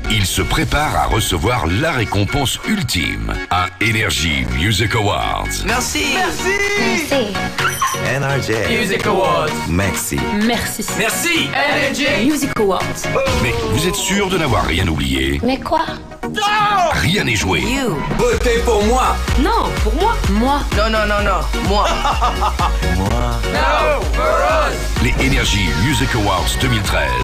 il se prépare à recevoir la récompense ultime, un Energy Music Awards. Merci. NRJ Music Awards. Merci. Merci. Energy Music Awards. Mais vous êtes sûr de n'avoir rien oublié? Mais quoi? Rien n'est joué. Votez pour moi. Non, pour moi. Moi. Non. Moi. No, for us. Les Energy Music Awards 2013